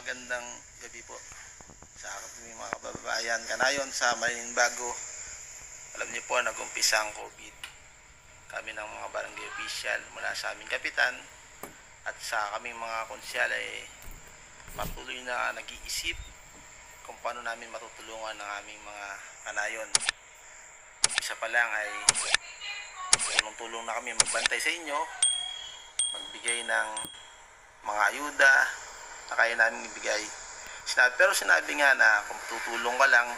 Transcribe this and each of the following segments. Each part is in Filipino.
Magandang gabi po sa aking mga kababayan. Kanayon sa Maling Bago, alam niyo po, nag-umpisa ang COVID. Kami ng mga barangay official mula sa aming kapitan at sa kaming mga konsyal ay patuloy na nag-iisip kung paano namin matutulungan ang aming mga kanayon. Isa pa lang ay tulong na kami magbantay sa inyo, magbigay ng mga ayuda na kaya namin ibigay. Pero sinabi nga na kung tutulong ka lang,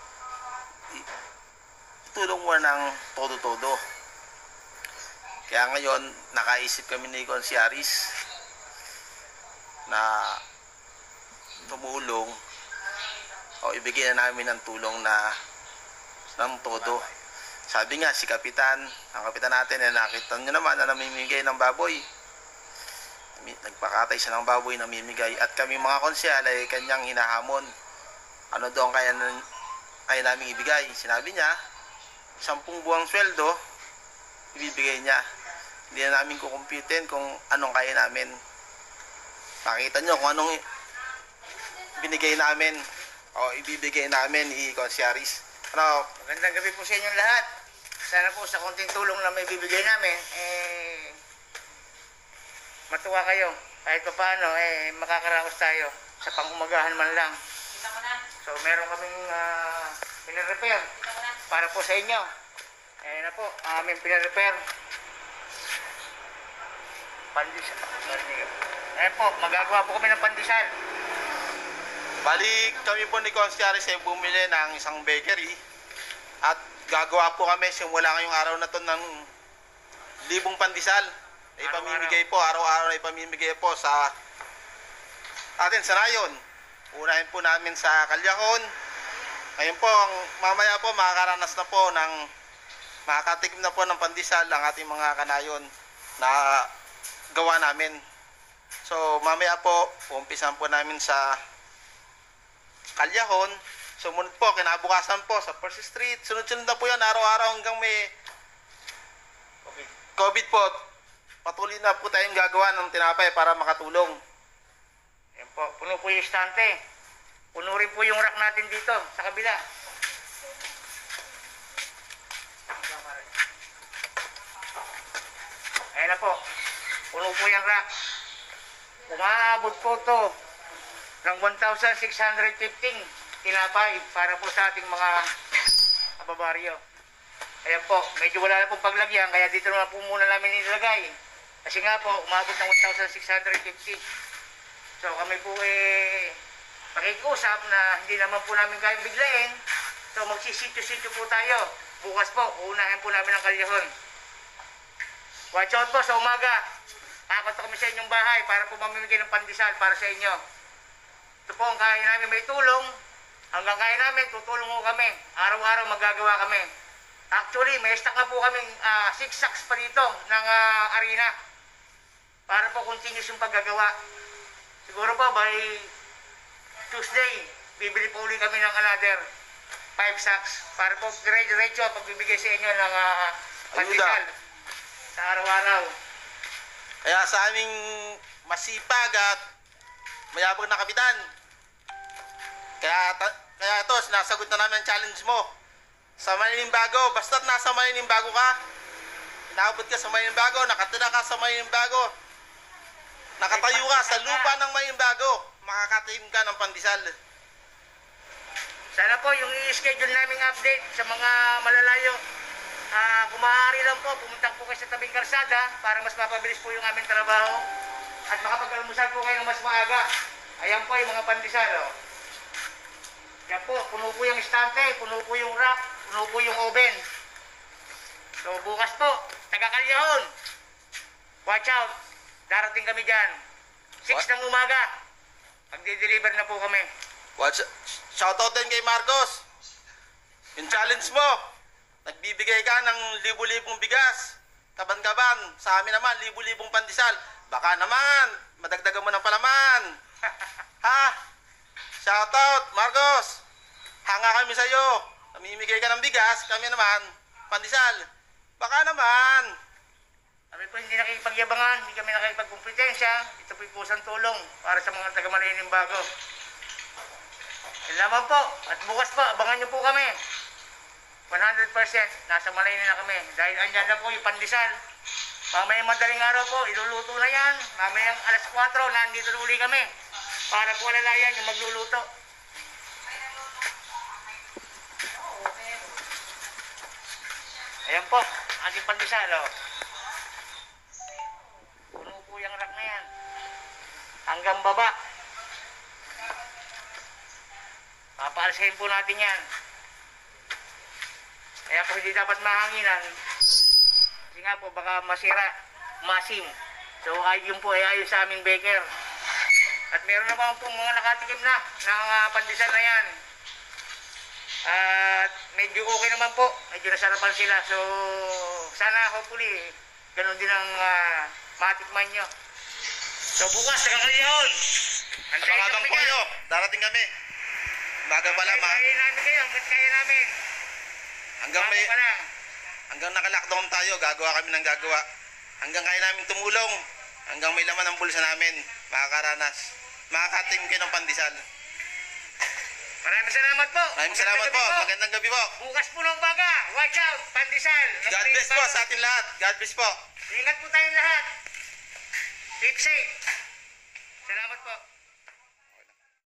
itulong mo ng todo-todo. Kaya ngayon, nakaisip kami ni Konsiaris na tumulong o ibigay na namin ng tulong na ng todo. Sabi nga, si Kapitan, ang Kapitan natin, nakita nyo naman na namimigay ng baboy. Nagpakatay siya ng baboy, namimigay. At kami mga konsyal ay kanyang hinahamon. Ano doon kaya namin ibigay? Sinabi niya, 10 buwang sweldo, ibibigay niya. Hindi na namin kukumputin kung anong kaya namin. Pakita nyo kung anong binigay namin o ibibigay namin i-Konsiaris. Ano? Magandang gabi po sa inyong lahat. Sana po sa konting tulong na may bibigay namin, matuwa kayo. Kahit pa paano, makakaraos tayo sa pangumagahan man lang. So, meron kaming pinarepair para po sa inyo. Ayan na po, aming pinarepair. Pandesal. Ayan po, magagawa po kami ng pandesal. Balik kami po ni Konsiaris ay bumili ng isang bakery at gagawa po kami simula ngayong araw na to ng 1,000 pandesal. Ipamimigay po, araw-araw na ipamimigay po sa atin sa Nayon. Unahin po namin sa Caljahon. Ngayon po, mamaya po makakaranas na po ng makakatikim na po ng pandesal ang ating mga kanayon na gawa namin. So mamaya po, umpisan po namin sa Caljahon. Sumunod po, kinabukasan po sa First Street. Sunod-sunod na po yan, araw-araw hanggang may COVID po. Patuloy na po tayong gagawa ng tinapay para makatulong. Ayan po, puno po yung estante. Puno rin po yung rack natin dito, sa kabila. Ayan na po, puno po yung rack. Umaabot po to ng 1,615 tinapay para po sa ating mga kababaryo. Ayan po, medyo wala na pong paglagyan, kaya dito naman po muna namin nilagay. Kasi nga po, umabot ng 1,650. So kami po pakikusap na hindi naman po namin kayang biglain. So magsisityo-sityo po tayo. Bukas po, uunahin po namin ang Caljahon. Watch out po sa umaga. Kakot kami sa inyong bahay para po mamimigay ng pandesal para sa inyo. Ito po ang kaya namin may tulong. Hanggang kaya namin, tutulong mo kami. Araw-araw magagawa kami. Actually, may stock na po kaming 6 sacks pa dito ng arena. Para po continuous yung paggagawa. Siguro po by Tuesday, bibili po ulit kami ng another 5 sacks. Para po diretso ang pagbibigay sa inyo ng pandesal sa araw-araw. Kaya sa aming masipag at mayabang na kapitan, kaya ito, sinasagot na namin ang challenge mo. Sa Maling Bago, basta't nasa Maling Bago ka, inaabot ka sa Maling Bago, nakatira ka sa Maling Bago, nakatayo ka sa lupa ng Maling Bago, makakatikim ka ng pandesal. Sana po yung i-schedule naming update sa mga malalayo. Kung maaari lang po, pumunta po kayo sa tabing kalsada para mas mapabilis po yung aming trabaho at makapag-almusal po kayo ng mas maaga. Ayan po yung mga pandesal. Oh. Yan po, puno po yung estante, puno po yung rack, puno po yung oven. So bukas po, taga-Caljahon. Watch out, darating kami dyan. 6 ng umaga, magdi-deliver na po kami. Shoutout din kay Marcos. Yung challenge mo, nagbibigay ka ng libu-libong bigas, kaban-kaban. Sa amin naman, libu-libong pandesal. Baka naman, madagdagan mo ng palaman. Ha? Shoutout, Marcos. Hanga kami sa iyo. Namimigay ka ng bigas, kami naman pandesal. Baka naman Kami po hindi nakikipagyabangan, hindi kami nakikipagkumpetensya. Ito po yung kusang tulong para sa mga taga-Malayning Bago. Yan lamang po. At bukas po, abangan niyo po kami. 100% nasa Malaynin na kami. Dahil andyan na po yung pandesal. Mamayang madaling araw po, iluluto na yan. Mamayang alas 4, nandito na uli kami. Para po alalayan yung magluluto. Ayan po, ating pandesal. Oh. Puno po yung rack na yan. Hanggang baba. Papaalisahin po natin yan. Kaya po hindi dapat mahanginan. Kasi nga po baka masira, masim. So yun po ay ayon sa aming baker. At meron naman po mga nakatikim na ng pandesal na yan. At medyo okay naman po. Medyo nasarapan sila. So sana hopefully ganun din ang matikman nyo. So bukas nakakaliyon. Abangan po kayo. Darating kami. Umaga pa lang ha. Kaya namin kayo. Hanggat kaya namin. Hanggang naka-lockdown tayo, gagawa kami ng gagawa. Hanggang kaya namin tumulong. Hanggang may laman ang bulsa namin. Makakaranas. Makakatim kayo ng pandesal. Maraming salamat po. Maraming salamat po. Magandang gabi po. Bukas po ng umaga. Watch out. Pandesal. God bless po sa atin lahat. God bless po. Ingat po tayong lahat. Keep safe. Salamat po.